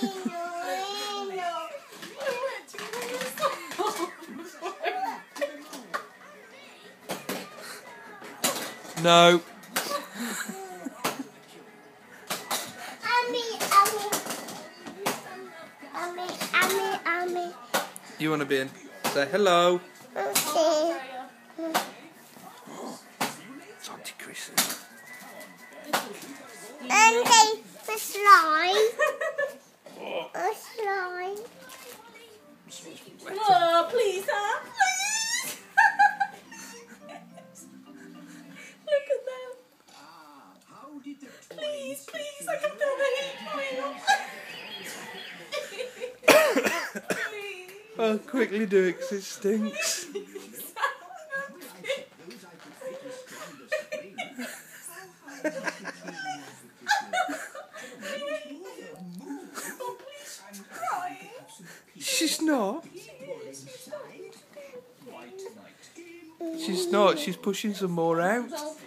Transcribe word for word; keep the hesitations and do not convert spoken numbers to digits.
No. You want to be in? Say hello. Okay. It's Auntie Chris. And they the slime. A slime. Oh, please, huh? Please. Look at that. Please, please, I can feel the heat going on. Oh, quickly do it 'cause it stinks. She's not. She's not. She's pushing some more out.